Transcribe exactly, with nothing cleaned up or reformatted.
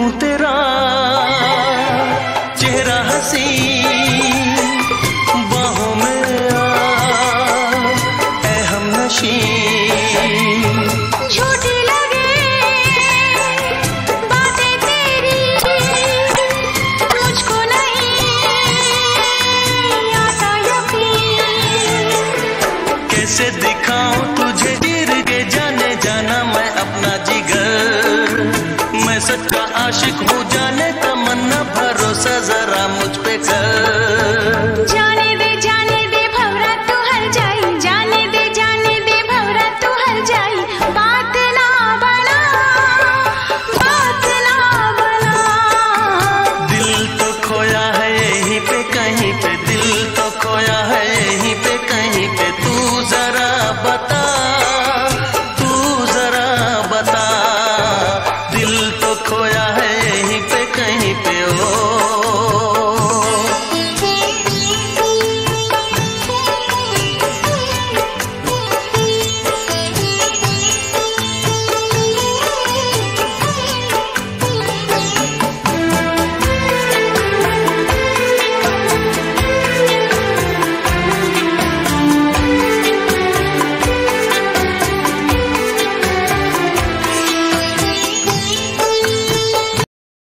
देखूं तेरा चेहरा हंसी, बाहों में आ ऐ हमनशी। झूठी लगे बातें तेरी, मुझको नहीं आता यकीन। कैसे दिखाऊं तुझे गिर के जाने जाना मैं अपना जिगर, मैं सच्चा आशिक हूँ जाने तमन्ना, भरोसा जरा मुझ पे कर।